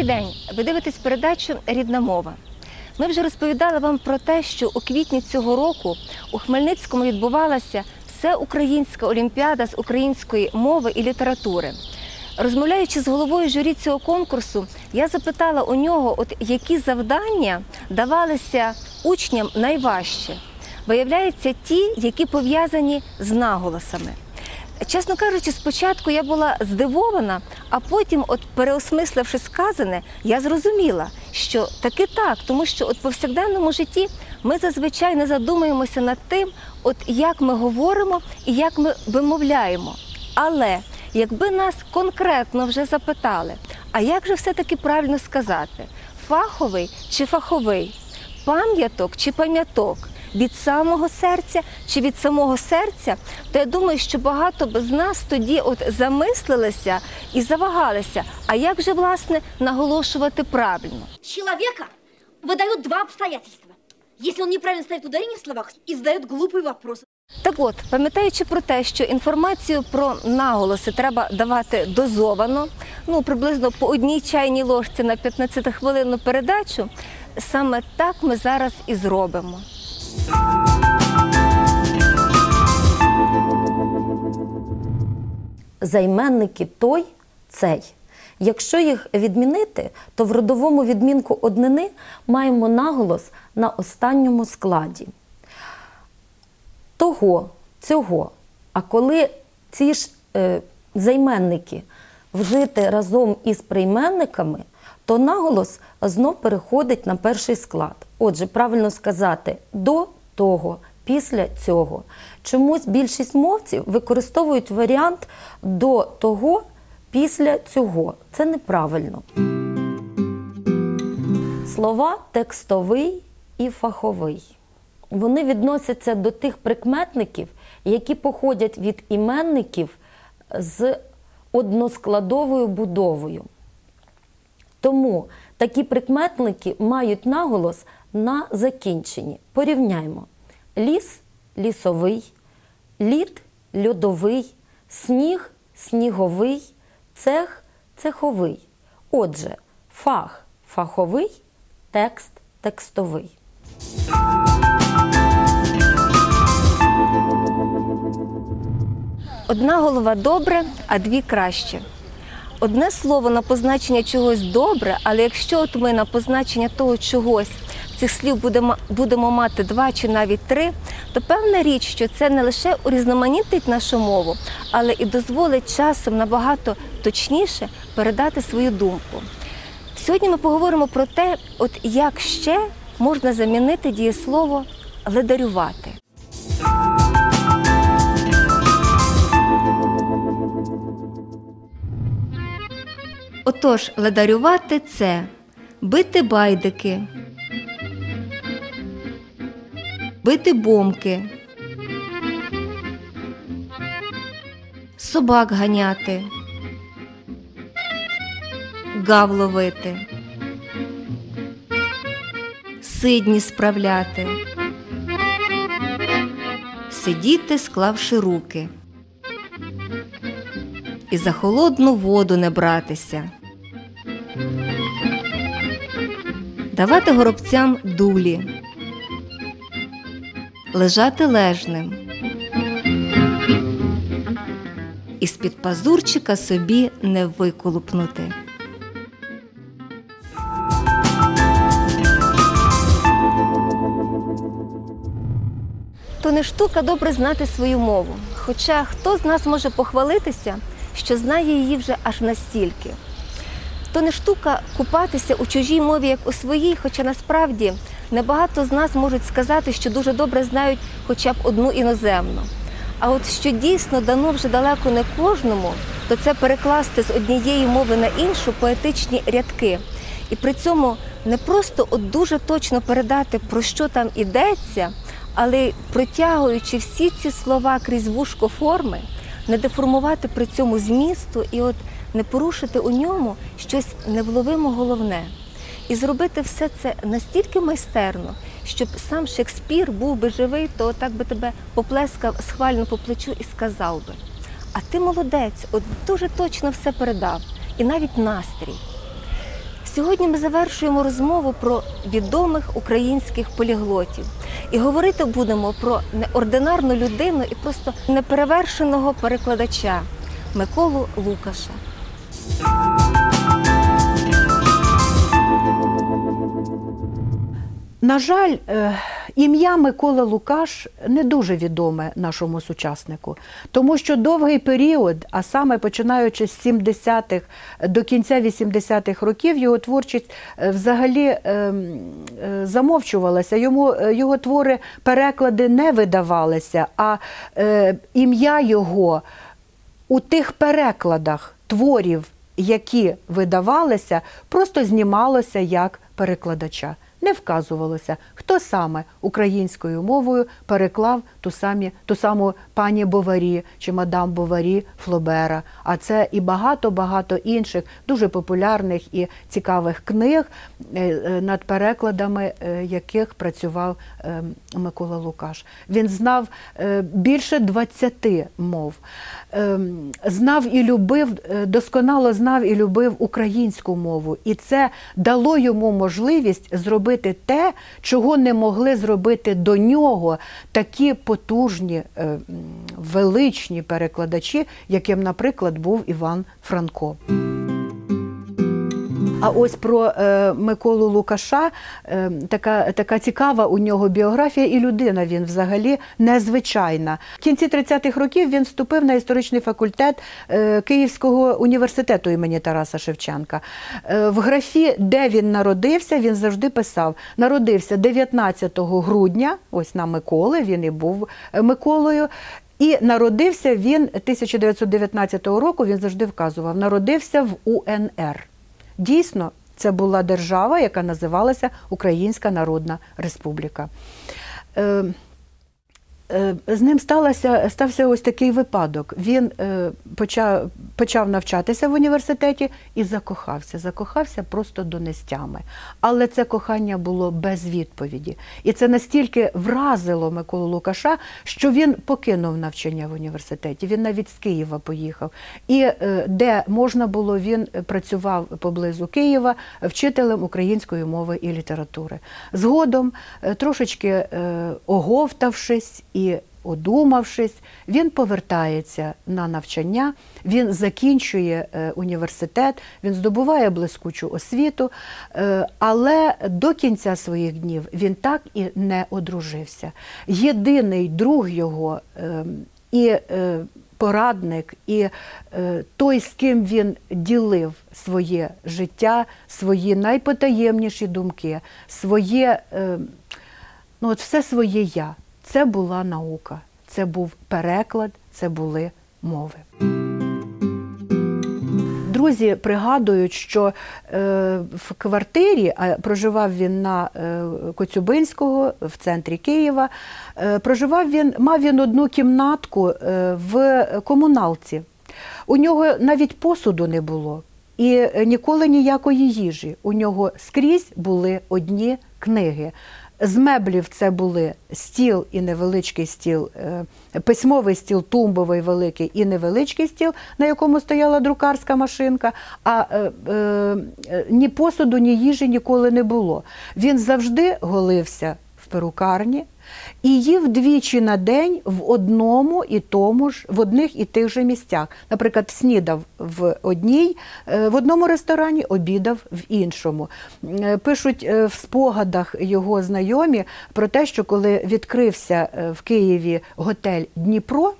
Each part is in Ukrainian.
день! Ви дивитесь передачу «Рідна мова». Ми вже розповідали вам про те, що у квітні цього року у Хмельницькому відбувалася всеукраїнська олімпіада з української мови і літератури. Розмовляючи з головою журі цього конкурсу, я запитала у нього, які завдання давалися учням найважче. Виявляється, ті, які пов'язані з наголосами. Чесно кажучи, спочатку я була здивована, а потім, переосмисливши сказане, я зрозуміла, що таки так, тому що в повсякденному житті ми зазвичай не задумуємося над тим, як ми говоримо і як ми вимовляємо. Але якби нас конкретно вже запитали, а як же все-таки правильно сказати, фаховий чи фаховий, пам'яток чи пам'яток, від самого серця чи від самого серця, то я думаю, що багато б з нас тоді замислилися і завагалися, а як же, власне, наголошувати правильно. Человека выдают два обстоятельства. Если он неправильно ставит ударение в словах и задает глупые вопросы. Так от, пам'ятаючи про те, що інформацію про наголоси треба давати дозовано, приблизно по одній чайній ложці на 15-хвилинну передачу, саме так ми зараз і зробимо. Займенники той, цей. Якщо їх відмінити, то в родовому відмінку однини маємо наголос на останньому складі. Того, цього. А коли ці ж займенники вжити разом із прийменниками, то наголос знов переходить на перший склад. Отже, правильно сказати «до того», «після цього». Чомусь більшість мовців використовують варіант «до того», «після цього». Це неправильно. Слова текстовий і фаховий. Вони відносяться до тих прикметників, які походять від іменників з односкладовою будовою. Тому такі прикметники мають наголос на закінченні. Порівняймо. Ліс – лісовий, лід – льодовий, сніг – сніговий, цех – цеховий. Отже, фах – фаховий, текст – текстовий. Одна голова добре, а дві краще. Одне слово на позначення чогось добре, але якщо ми на позначення того чогось цих слів будемо мати два чи навіть три, то певна річ, що це не лише урізноманітнить нашу мову, але і дозволить часом набагато точніше передати свою думку. Сьогодні ми поговоримо про те, як ще можна замінити дієслово «ледарювати». Отож, ледарювати – це бити байдики, бити бомки, собак ганяти, гав ловити, сидні справляти, сидіти, склавши руки, і за холодну воду не братися, давати горобцям дулі, лежати лежним, і з-під пазурчика собі не виколупнути. То не штука добре знати свою мову, хоча хто з нас може похвалитися, що знає її вже аж настільки. То не штука купатися у чужій мові, як у своїй, хоча насправді небагато з нас можуть сказати, що дуже добре знають хоча б одну іноземну. А що дійсно дано вже далеко не кожному, то це перекласти з однієї мови на іншу поетичні рядки. І при цьому не просто дуже точно передати, про що там ідеться, але протягуючи всі ці слова крізь вушко форми, не деформувати при цьому змісту і не порушити у ньому щось невловимо головне. І зробити все це настільки майстерно, щоб сам Шекспір був би живий, то так би тебе поплескав схвально по плечу і сказав би: а ти молодець, дуже точно все передав, і навіть настрій. Сьогодні ми завершуємо розмову про відомих українських поліглотів. І говорити будемо про неординарну людину і просто неперевершеного перекладача Миколу Лукаша. На жаль, ім'я Микола Лукаш не дуже відоме нашому сучаснику, тому що довгий період, а саме починаючи з 70-х до кінця 80-х років, його творчість взагалі замовчувалася, його твори, переклади не видавалися, а ім'я його у тих перекладах творів, які видавалися, просто знімалося як перекладача. Не вказувалося, хто саме українською мовою переклав ту саму пані Боварі чи мадам Боварі Флобера. А це і багато-багато інших дуже популярних і цікавих книг, над перекладами яких працював Микола Лукаш. Він знав більше 20 мов. Знав і любив, досконало знав і любив українську мову. І це дало йому можливість зробити те, чого не могли зробити до нього такі потужні, величні перекладачі, яким, наприклад, був Іван Франко. А ось про Миколу Лукаша така цікава у нього біографія, і людина він взагалі незвичайна. В кінці 30-х років він вступив на історичний факультет Київського університету імені Тараса Шевченка. В графі, де він народився, він завжди писав: народився 19 грудня, ось на Миколи, він і був Миколою, і народився він 1919 року, він завжди вказував, народився в УНР. Дійсно, це була держава, яка називалася Українська Народна Республіка. З ним стався ось такий випадок. Він почав навчатися в університеті і закохався просто до нестями. Але це кохання було без відповіді. І це настільки вразило Миколу Лукаша, що він покинув навчання в університеті. Він навіть з Києва поїхав. І де можна було, він працював поблизу Києва вчителем української мови і літератури. Згодом, трошечки оговтавшись і одумавшись, він повертається на навчання, він закінчує університет, він здобуває блискучу освіту, але до кінця своїх днів він так і не одружився. Єдиний друг його і порадник, і той, з ким він ділив своє життя, свої найпотаємніші думки, все своє «я». Це була наука, це був переклад, це були мови. Друзі пригадують, що в квартирі, а проживав він на Коцюбинського, в центрі Києва, мав він одну кімнатку в комуналці. У нього навіть посуду не було і ніколи ніякої їжі. У нього скрізь були одні книги. З меблів це були стіл і невеличкий стіл, письмовий стіл, тумбовий великий і невеличкий стіл, на якому стояла друкарська машинка, а ні посуду, ні їжі ніколи не було. Він завжди голився в перукарні і їв двічі на день в одних і тих же місцях. Наприклад, снідав в одному ресторані, обідав в іншому. Пишуть в спогадах його знайомі про те, що коли відкрився в Києві готель «Дніпро»,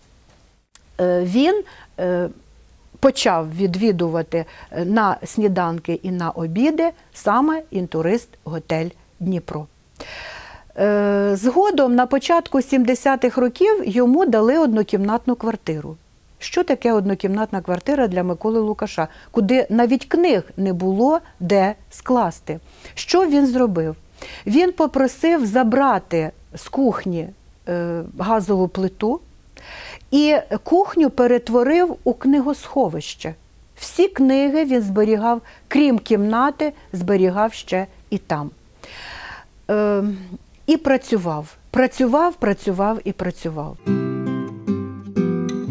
він почав відвідувати на сніданки і на обіди саме інтурист-готель «Дніпро». Згодом, на початку 70-х років, йому дали однокімнатну квартиру. Що таке однокімнатна квартира для Миколи Лукаша, куди навіть книг не було де скласти? Що він зробив? Він попросив забрати з кухні газову плиту і кухню перетворив у книгосховище. Всі книги він зберігав, крім кімнати, зберігав ще і там. І працював.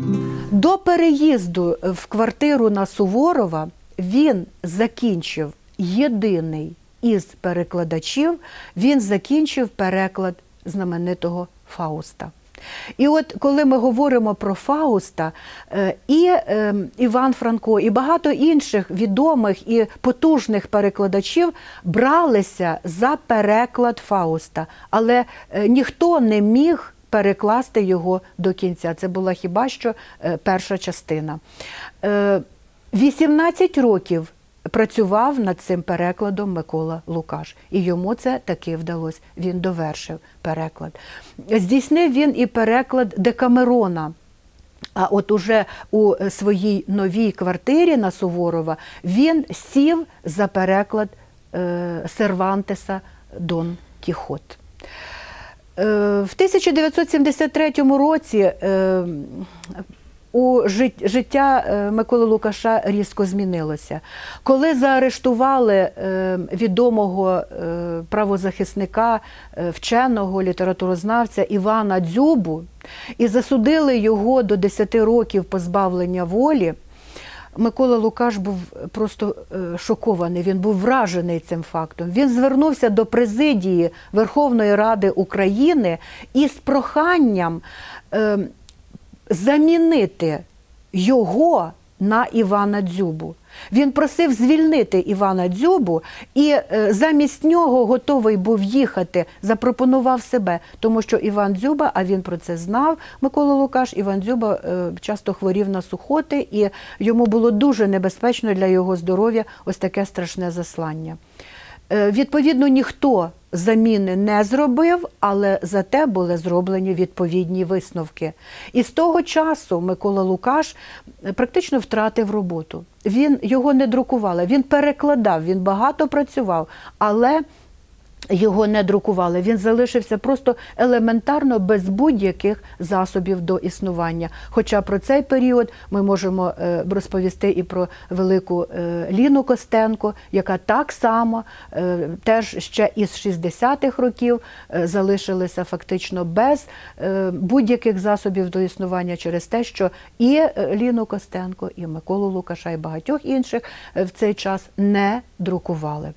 До переїзду в квартиру на Суворова він закінчив єдиний із перекладачів, він закінчив переклад знаменитого Фауста. І от коли ми говоримо про Фауста, і Іван Франко, і багато інших відомих і потужних перекладачів бралися за переклад Фауста, але ніхто не міг перекласти його до кінця. Це була хіба що перша частина. 18 років працював над цим перекладом Микола Лукаш. І йому це таки вдалося. Він довершив переклад. Здійснив він і переклад Декамерона. А от уже у своїй новій квартирі на Суворова він сів за переклад Сервантеса «Дон Кіхот». В 1973 році життя Миколи Лукаша різко змінилося. Коли заарештували відомого правозахисника, вченого, літературознавця Івана Дзюбу і засудили його до 10 років позбавлення волі, Микола Лукаш був просто шокований, він був вражений цим фактом. Він звернувся до президії Верховної Ради України із проханням замінити його на Івана Дзюбу. Він просив звільнити Івана Дзюбу і замість нього готовий був їхати, запропонував себе, тому що Іван Дзюба, а він про це знав, Микола Лукаш, Іван Дзюба часто хворів на сухоти, і йому було дуже небезпечно для його здоров'я ось таке страшне заслання. Відповідно, ніхто заміни не зробив, але зате були зроблені відповідні висновки. І з того часу Микола Лукаш практично втратив роботу. Його не друкували, він перекладав, він багато працював, але його не друкували. Він залишився просто елементарно без будь-яких засобів до існування. Хоча про цей період ми можемо розповісти і про велику Ліну Костенко, яка так само теж ще із 60-х років залишилася фактично без будь-яких засобів до існування через те, що і Ліну Костенко, і Миколу Лукаша, і багатьох інших в цей час не друкували.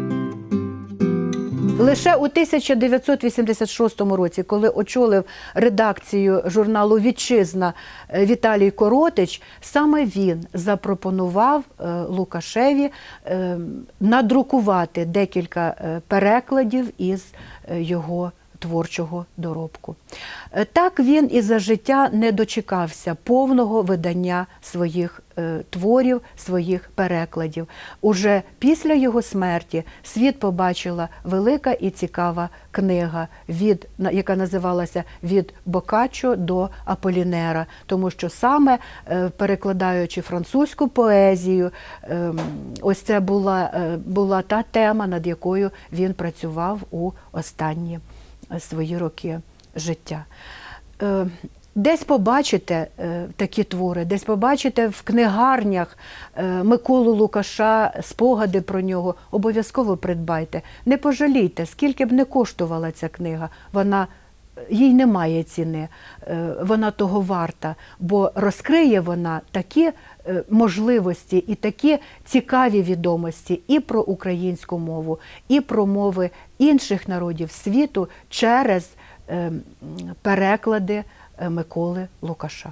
Лише у 1986 році, коли очолив редакцію журналу «Вітчизна» Віталій Коротич, саме він запропонував Лукашеві надрукувати декілька перекладів із його творчого доробку. Так він і за життя не дочекався повного видання своїх творів, своїх перекладів. Уже після його смерті світ побачила велика і цікава книга, яка називалася «Від Боккаччо до Аполінера», тому що саме перекладаючи французьку поезію, ось це була та тема, над якою він працював у останні свої роки життя. Десь побачите такі твори, десь побачите в книгарнях Миколу Лукаша, спогади про нього, обов'язково придбайте. Не пожалійте, скільки б не коштувала ця книга, їй немає ціни, вона того варта, бо розкриє вона такі можливості і такі цікаві відомості і про українську мову, і про мови інших народів світу через переклади Миколи Лукаша.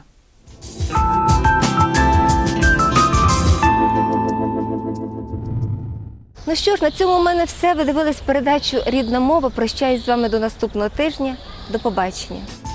Ну що ж, на цьому у мене все. Ви дивились передачу «Рідна мова». Прощаюсь з вами до наступного тижня. До побачення.